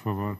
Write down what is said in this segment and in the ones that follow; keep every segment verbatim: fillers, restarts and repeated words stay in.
favor.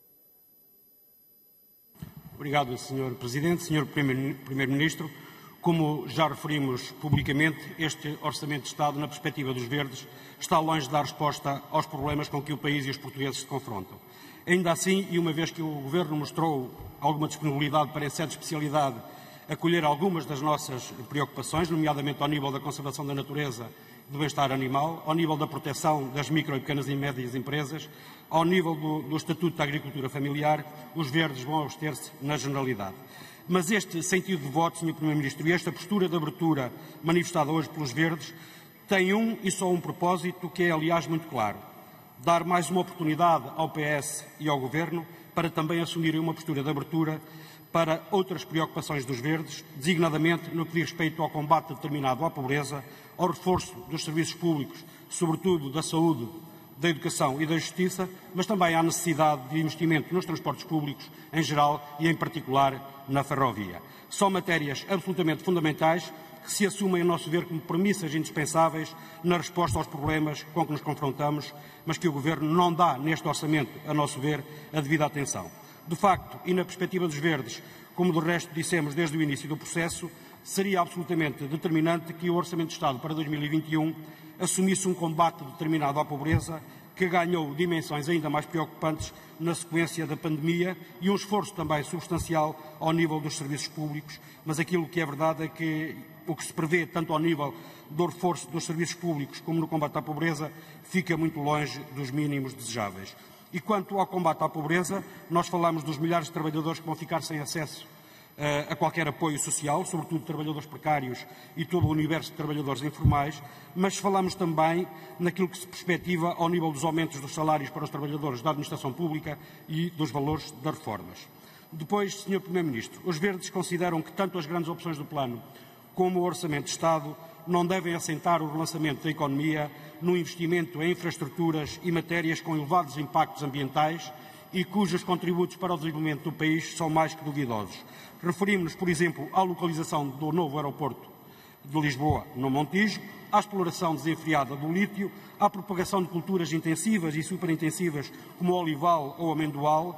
Obrigado, senhor Presidente. senhor Primeiro-Ministro, como já referimos publicamente, este Orçamento de Estado, na perspectiva dos Verdes, está longe de dar resposta aos problemas com que o país e os portugueses se confrontam. Ainda assim, e uma vez que o Governo mostrou alguma disponibilidade para, em sede de especialidade, acolher algumas das nossas preocupações, nomeadamente ao nível da conservação da natureza e do bem-estar animal, ao nível da proteção das micro, pequenas e médias empresas, ao nível do, do Estatuto da Agricultura Familiar, os Verdes vão abster-se na generalidade. Mas este sentido de voto, senhor Primeiro-Ministro, e esta postura de abertura manifestada hoje pelos Verdes, tem um e só um propósito, que é, aliás, muito claro: dar mais uma oportunidade ao P S e ao Governo para também assumirem uma postura de abertura para outras preocupações dos Verdes, designadamente no que diz respeito ao combate determinado à pobreza, ao reforço dos serviços públicos, sobretudo da saúde, da educação e da justiça, mas também à necessidade de investimento nos transportes públicos em geral e, em particular, na ferrovia. São matérias absolutamente fundamentais que se assumem, a nosso ver, como premissas indispensáveis na resposta aos problemas com que nos confrontamos, mas que o Governo não dá neste orçamento, a nosso ver, a devida atenção. De facto, e na perspectiva dos Verdes, como do resto dissemos desde o início do processo, seria absolutamente determinante que o Orçamento de Estado para dois mil e vinte e um assumisse um combate determinado à pobreza, que ganhou dimensões ainda mais preocupantes na sequência da pandemia, e um esforço também substancial ao nível dos serviços públicos, mas aquilo que é verdade é que o que se prevê, tanto ao nível do reforço dos serviços públicos como no combate à pobreza, fica muito longe dos mínimos desejáveis. E quanto ao combate à pobreza, nós falamos dos milhares de trabalhadores que vão ficar sem acesso uh, a qualquer apoio social, sobretudo trabalhadores precários e todo o universo de trabalhadores informais, mas falamos também naquilo que se perspectiva ao nível dos aumentos dos salários para os trabalhadores da administração pública e dos valores das reformas. Depois, senhor Primeiro-Ministro, os Verdes consideram que tanto as grandes opções do Plano como o Orçamento de Estado não devem assentar o relançamento da economia no investimento em infraestruturas e matérias com elevados impactos ambientais e cujos contributos para o desenvolvimento do país são mais que duvidosos. Referimos-nos, por exemplo, à localização do novo aeroporto de Lisboa, no Montijo, à exploração desenfreada do lítio, à propagação de culturas intensivas e superintensivas como o olival ou o amendoal,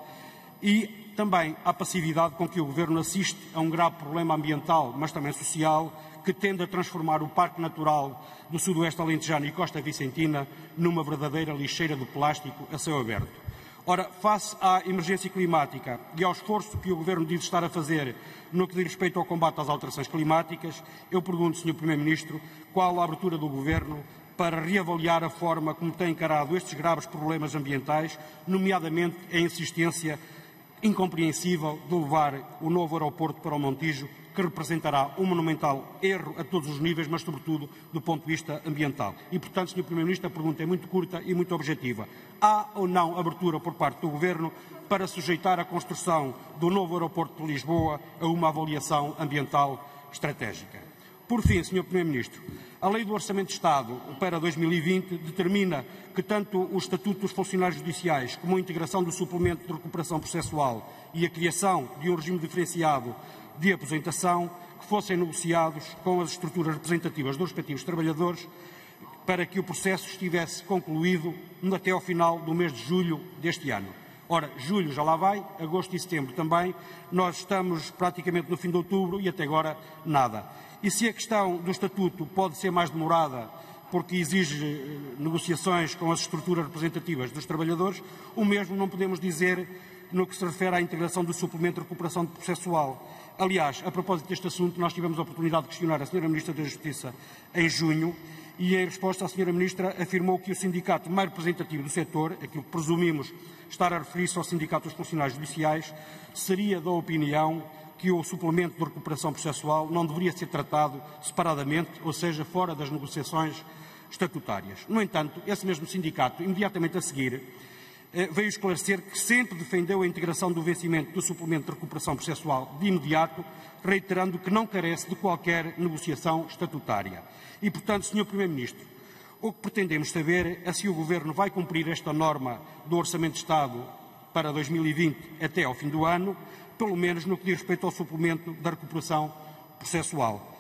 e também à passividade com que o Governo assiste a um grave problema ambiental, mas também social, que tende a transformar o Parque Natural do Sudoeste Alentejano e Costa Vicentina numa verdadeira lixeira de plástico a céu aberto. Ora, face à emergência climática e ao esforço que o Governo diz estar a fazer no que diz respeito ao combate às alterações climáticas, eu pergunto, senhor Primeiro-Ministro, qual a abertura do Governo para reavaliar a forma como tem encarado estes graves problemas ambientais, nomeadamente a insistência incompreensível de levar o novo aeroporto para o Montijo, que representará um monumental erro a todos os níveis, mas sobretudo do ponto de vista ambiental. E, portanto, senhor Primeiro-Ministro, a pergunta é muito curta e muito objetiva. Há ou não abertura por parte do Governo para sujeitar a construção do novo aeroporto de Lisboa a uma avaliação ambiental estratégica? Por fim, senhor Primeiro-Ministro, a Lei do Orçamento de Estado para dois mil e vinte determina que tanto o Estatuto dos Funcionários Judiciais como a integração do suplemento de recuperação processual e a criação de um regime diferenciado de aposentação que fossem negociados com as estruturas representativas dos respectivos trabalhadores para que o processo estivesse concluído até ao final do mês de julho deste ano. Ora, julho já lá vai, agosto e setembro também, nós estamos praticamente no fim de outubro e até agora nada. E se a questão do Estatuto pode ser mais demorada porque exige negociações com as estruturas representativas dos trabalhadores, o mesmo não podemos dizer no que se refere à integração do suplemento de recuperação processual. Aliás, a propósito deste assunto, nós tivemos a oportunidade de questionar a senhora Ministra da Justiça em junho e, em resposta, a senhora Ministra afirmou que o sindicato mais representativo do setor, aquilo que presumimos estar a referir-se ao Sindicato dos Funcionários Judiciais, seria da opinião que o suplemento de recuperação processual não deveria ser tratado separadamente, ou seja, fora das negociações estatutárias. No entanto, esse mesmo sindicato, imediatamente a seguir, veio esclarecer que sempre defendeu a integração do vencimento do suplemento de recuperação processual de imediato, reiterando que não carece de qualquer negociação estatutária. E, portanto, senhor Primeiro-Ministro, o que pretendemos saber é se o Governo vai cumprir esta norma do Orçamento de Estado para dois mil e vinte até ao fim do ano, pelo menos no que diz respeito ao suplemento da recuperação processual.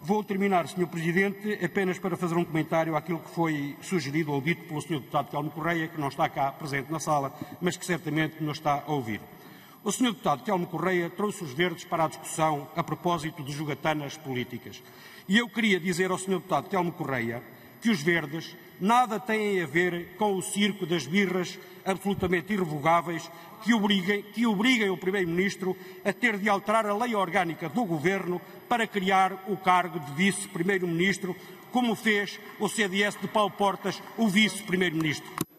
Vou terminar, senhor Presidente, apenas para fazer um comentário àquilo que foi sugerido ou dito pelo senhor Deputado Telmo Correia, que não está cá presente na sala, mas que certamente nos está a ouvir. O senhor Deputado Telmo Correia trouxe os verdes para a discussão a propósito de jogatanas políticas. E eu queria dizer ao senhor Deputado Telmo Correia que os verdes nada têm a ver com o circo das birras absolutamente irrevogáveis que obriguem, que obriguem o Primeiro-Ministro a ter de alterar a lei orgânica do Governo para criar o cargo de Vice-Primeiro-Ministro, como fez o C D S de Paulo Portas, o Vice-Primeiro-Ministro.